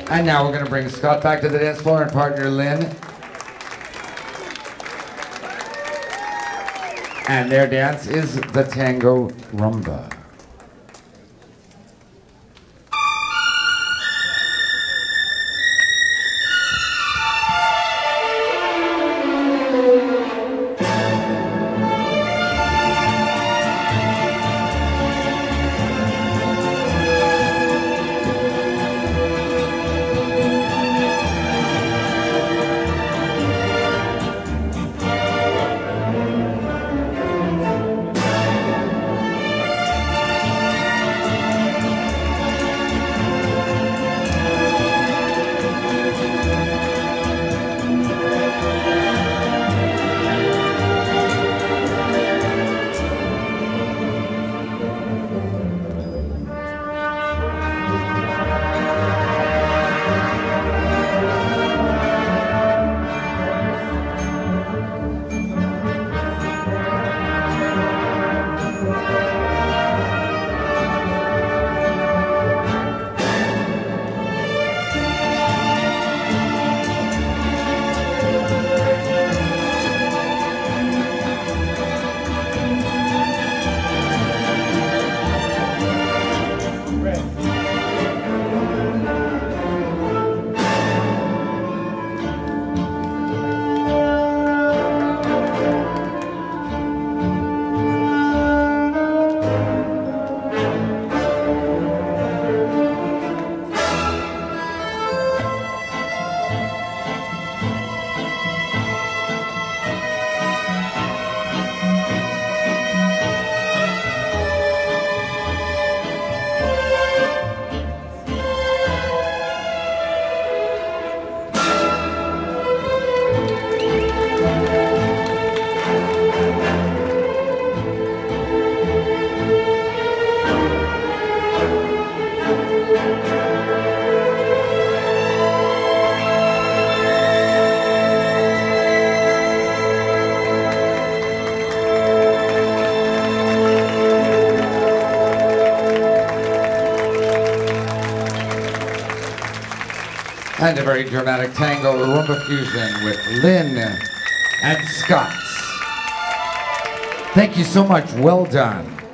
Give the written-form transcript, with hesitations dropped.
And now we're going to bring Scott back to the dance floor and partner Lynn. And their dance is the Tango Rumba. And a very dramatic tango rumba fusion with Lynn and Scott. Thank you so much. Well done.